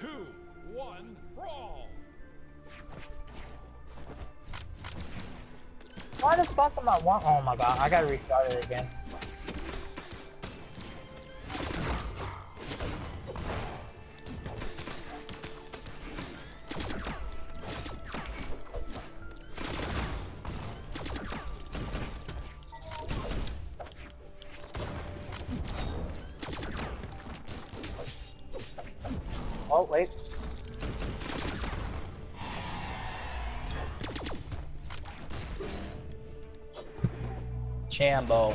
2, 1, brawl! Why the fuck am I one? Oh my god, I gotta restart it again. Oh, wait. Chambo.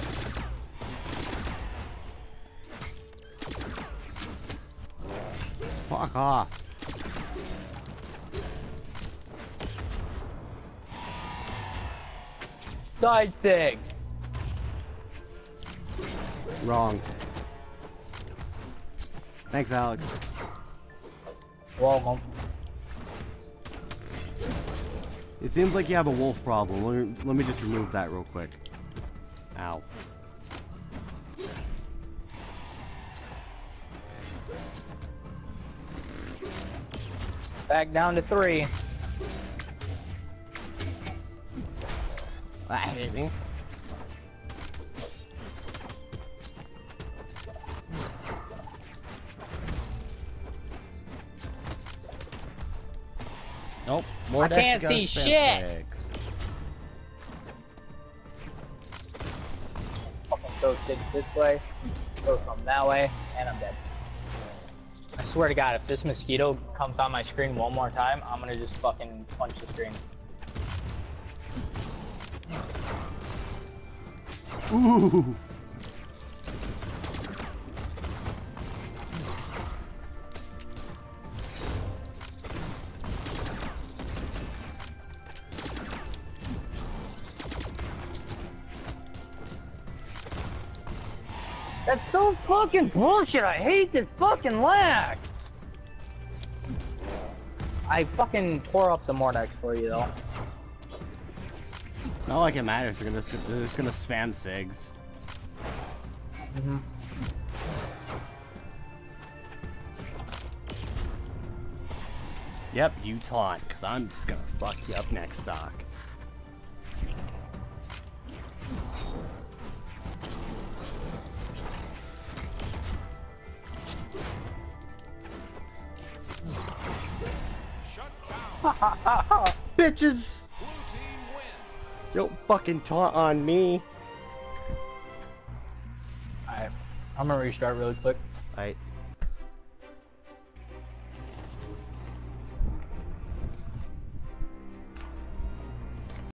Fuck off. Side thing. Wrong. Thanks, Alex. Welcome. It seems like you have a wolf problem. Let me just remove that real quick. Ow. Back down to 3. That hit me. Nope. More I can't Dexico see spam shit. sticks. Fucking throw sticks this way, throw some that way, and I'm dead. I swear to God, if this mosquito comes on my screen one more time, I'm gonna just fucking punch the screen. Ooh. That's so fucking bullshit. I hate this fucking lag. I fucking tore up the Mordex for you though. Not like it matters. They're just gonna spam SIGs. Mm-hmm. Yep, you taunt, because I'm just gonna fuck you up next stock. Shut down! Bitches! Blue team wins! Don't fucking taunt on me. Alright, I'm gonna restart really quick. Alright.